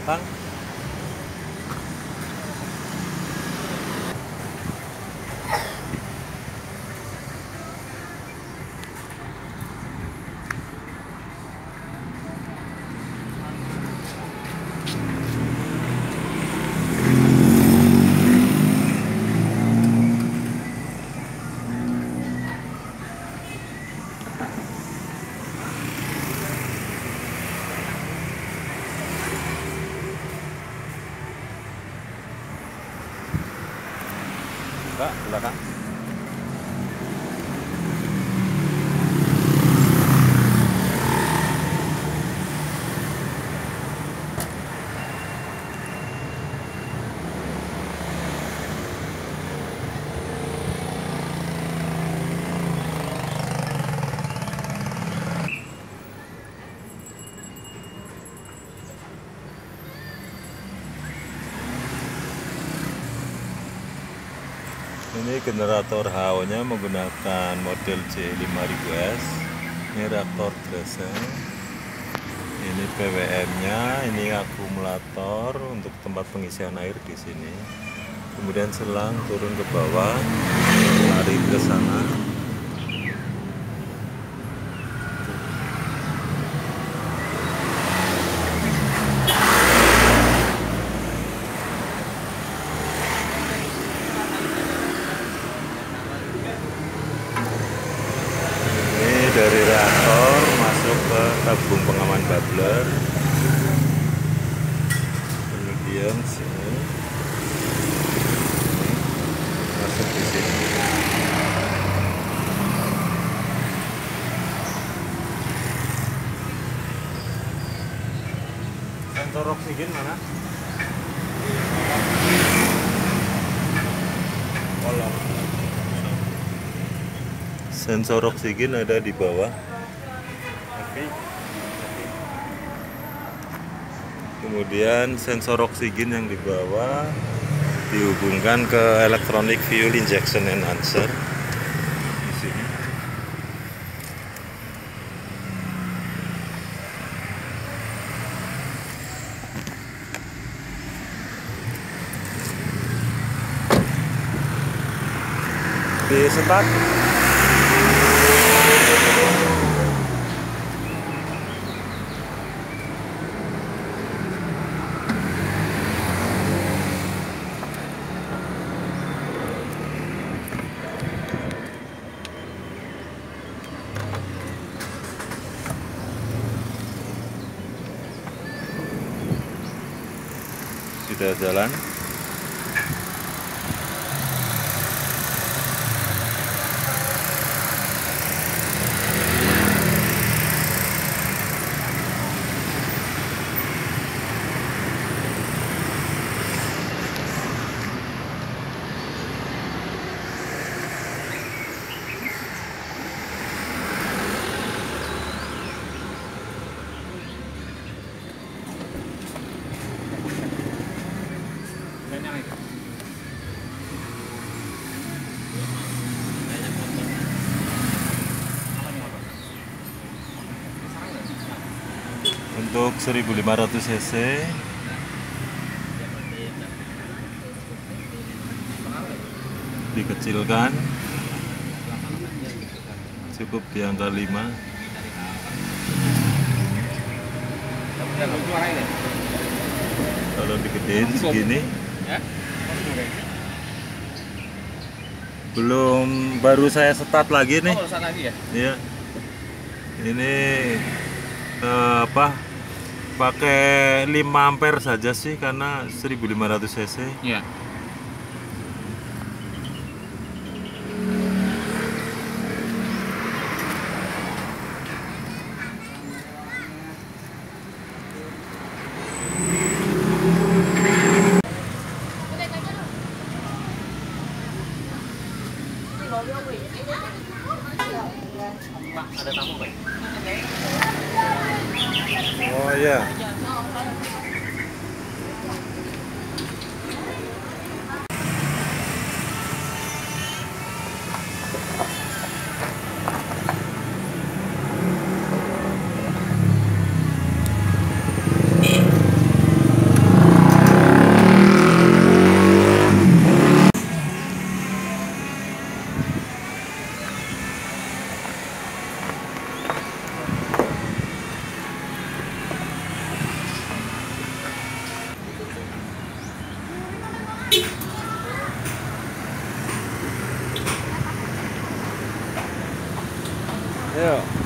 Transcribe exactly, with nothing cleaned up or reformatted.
belakang. Mbak, belakang. Ini generator H O-nya menggunakan model C lima ribu S. Ini reaktor Dresser. Ini P W M-nya, ini akumulator untuk tempat pengisian air di sini. Kemudian selang turun ke bawah, lari ke sana. Dari reaktor masuk ke tabung pengaman bubbler, kemudian sini masuk di sini. Sensor oksigen mana? Kolom. Sensor oksigen ada di bawah. Kemudian sensor oksigen yang di bawah dihubungkan ke electronic fuel injection enhancer di sini. Di start. Sudah jalan. Untuk seribu lima ratus cc dikecilkan, cukup di angka lima. Kalau digedein segini belum, baru saya start lagi nih. Oh, lagi ya? Iya. Ini eh, apa? Pakai lima ampere saja sih karena seribu lima ratus cc. Iya. Pak, ada tamu, Pak? Oh iya. Yuk.